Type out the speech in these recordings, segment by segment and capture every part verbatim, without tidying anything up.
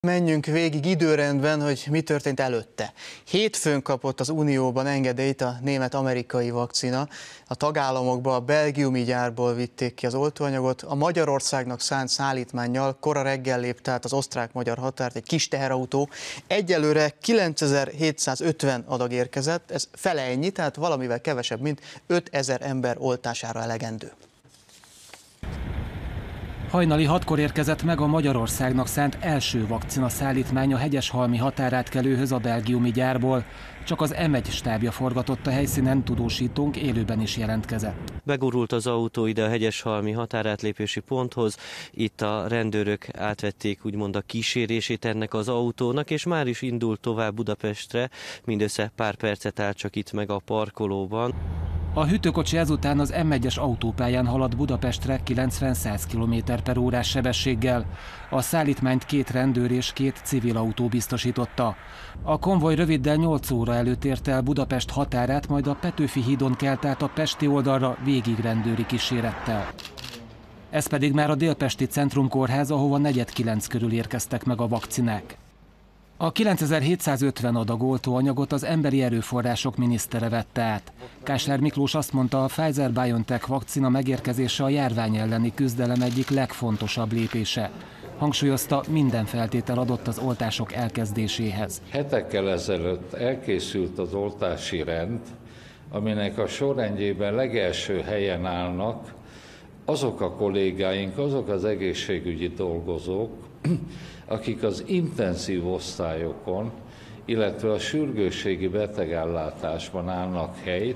Menjünk végig időrendben, hogy mi történt előtte. Hétfőn kapott az Unióban engedélyt a német-amerikai vakcina. A tagállamokba a belgiumi gyárból vitték ki az oltóanyagot. A Magyarországnak szánt szállítmánnyal kora reggel lépte át az osztrák-magyar határt egy kis teherautó. Egyelőre kilencezer-hétszázötven adag érkezett, ez fele ennyi, tehát valamivel kevesebb, mint ötezer ember oltására elegendő. Hajnali hatkor érkezett meg a Magyarországnak szánt első vakcina szállítmány a hegyeshalmi határátkelőhöz a belgiumi gyárból. Csak az em egy stábja forgatott a helyszínen, tudósítónk élőben is jelentkezett. Begurult az autó ide a hegyeshalmi határátlépési ponthoz. Itt a rendőrök átvették úgymond a kísérését ennek az autónak, és már is indult tovább Budapestre. Mindössze pár percet állt csak itt meg a parkolóban. A hűtőkocsi ezután az em egyes autópályán halad Budapestre kilencven-száz kilométer per órás sebességgel. A szállítmányt két rendőr és két civil autó biztosította. A konvoj röviddel nyolc óra előtt érte el Budapest határát, majd a Petőfi hídon kelt át a pesti oldalra végig rendőri kísérettel. Ez pedig már a Délpesti Centrumkórház, ahova negyed kilenc körül érkeztek meg a vakcinák. A kilencezer-hétszázötven adag oltóanyagot az Emberi Erőforrások minisztere vette át. Kásler Miklós azt mondta, a Pfizer-BioNTech vakcina megérkezése a járvány elleni küzdelem egyik legfontosabb lépése. Hangsúlyozta, minden feltétel adott az oltások elkezdéséhez. Hetekkel ezelőtt elkészült az oltási rend, aminek a sorrendjében legelső helyen állnak azok a kollégáink, azok az egészségügyi dolgozók, akik az intenzív osztályokon, illetve a sürgősségi betegellátásban állnak helyt.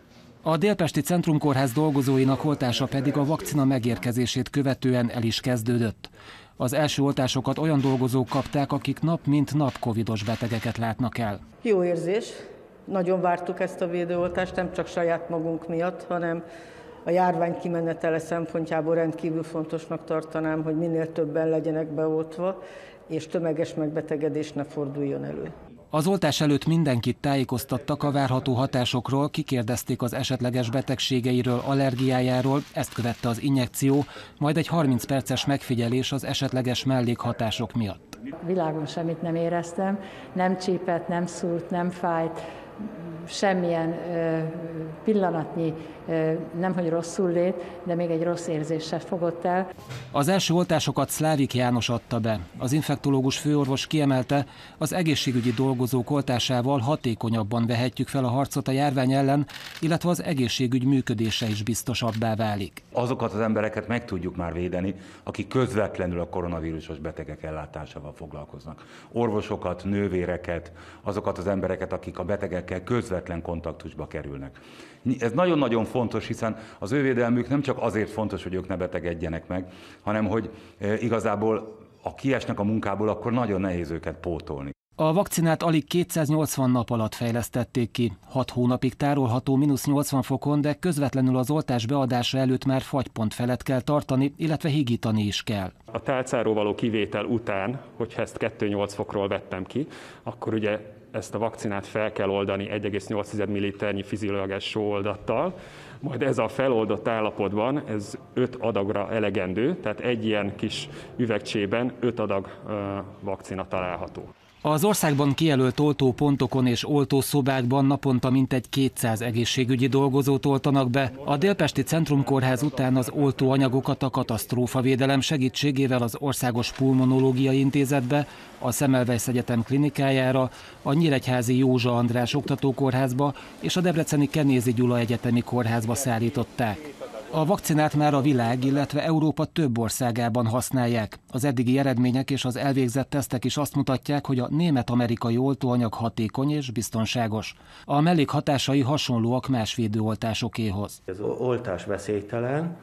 A Délpesti Centrumkórház dolgozóinak oltása pedig a vakcina megérkezését követően el is kezdődött. Az első oltásokat olyan dolgozók kapták, akik nap mint nap covidos betegeket látnak el. Jó érzés, nagyon vártuk ezt a védőoltást, nem csak saját magunk miatt, hanem a járvány kimenetele szempontjából rendkívül fontosnak tartanám, hogy minél többen legyenek beoltva, és tömeges megbetegedés ne forduljon elő. Az oltás előtt mindenkit tájékoztattak a várható hatásokról, kikérdezték az esetleges betegségeiről, allergiájáról, ezt követte az injekció, majd egy harminc perces megfigyelés az esetleges mellékhatások miatt. Világon semmit nem éreztem, nem csípett, nem szúrt, nem fájt, semmilyen ö, pillanatnyi, ö, nemhogy rosszul lét, de még egy rossz érzés se fogott el. Az első oltásokat Szlávik János adta be. Az infektológus főorvos kiemelte, az egészségügyi dolgozók oltásával hatékonyabban vehetjük fel a harcot a járvány ellen, illetve az egészségügy működése is biztosabbá válik. Azokat az embereket meg tudjuk már védeni, akik közvetlenül a koronavírusos betegek ellátásával foglalkoznak. Orvosokat, nővéreket, azokat az embereket, akik a betegekkel közvetlen kontaktusba kerülnek. Ez nagyon-nagyon fontos, hiszen az ő védelmük nem csak azért fontos, hogy ők ne betegedjenek meg, hanem hogy igazából ha kiesnek a munkából, akkor nagyon nehéz őket pótolni. A vakcinát alig kétszáznyolcvan nap alatt fejlesztették ki. hat hónapig tárolható mínusz nyolcvan fokon, de közvetlenül az oltás beadása előtt már fagypont felett kell tartani, illetve higítani is kell. A tálcáról való kivétel után, hogyha ezt kettő egész nyolc fokról vettem ki, akkor ugye ezt a vakcinát fel kell oldani egy egész nyolc milliliternyi fiziológiás sóoldattal, majd ez a feloldott állapotban ez öt adagra elegendő, tehát egy ilyen kis üvegcsében öt adag uh, vakcina található. Az országban kijelölt oltópontokon és oltószobákban naponta mintegy kétszáz egészségügyi dolgozót oltanak be. A Délpesti Centrumkórház után az oltóanyagokat a katasztrófavédelem segítségével az Országos Pulmonológiai Intézetbe, a Semmelweis Egyetem klinikájára, a Nyíregyházi Józsa András Oktatókórházba és a debreceni Kenézi Gyula Egyetemi Kórházba szállították. A vakcinát már a világ, illetve Európa több országában használják. Az eddigi eredmények és az elvégzett tesztek is azt mutatják, hogy a német-amerikai oltóanyag hatékony és biztonságos. A mellékhatásai hasonlóak más védőoltásokéhoz. Az oltás veszélytelen,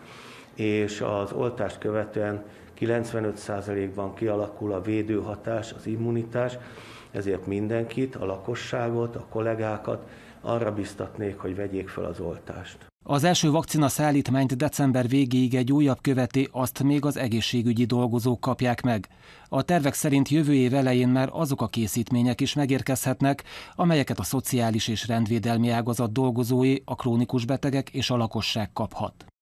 és az oltást követően kilencvenöt százalékban kialakul a védőhatás, az immunitás, ezért mindenkit, a lakosságot, a kollégákat arra biztatnék, hogy vegyék fel az oltást. Az első vakcina szállítmányt december végéig egy újabb követi, azt még az egészségügyi dolgozók kapják meg. A tervek szerint jövő év elején már azok a készítmények is megérkezhetnek, amelyeket a szociális és rendvédelmi ágazat dolgozói, a krónikus betegek és a lakosság kaphat.